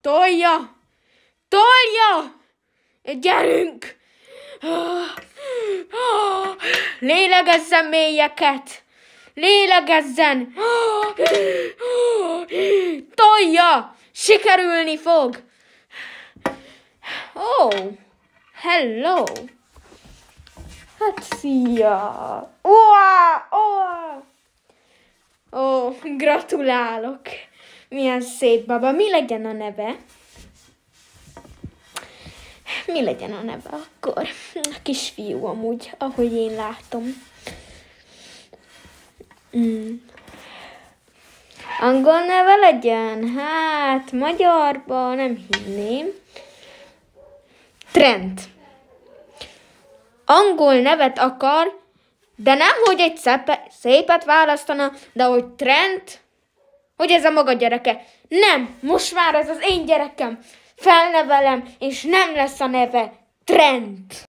Tolja! Tolja! Gyerünk! Lélegezzen mélyeket! Lélegezzen! Tolja! Sikerülni fog! Oh! Hello! Hát szia! Ó, gratulálok! Milyen szép baba! Mi legyen a neve? Mi legyen a neve akkor? A kisfiú amúgy, ahogy én látom. Angol neve legyen? Hát, magyarban nem hinném. Trent. Angol nevet akar, de nem, hogy egy szépet választana, de hogy Trent, hogy ez a maga gyereke. Nem, most már ez az én gyerekem. Felnevelem, és nem lesz a neve Trent.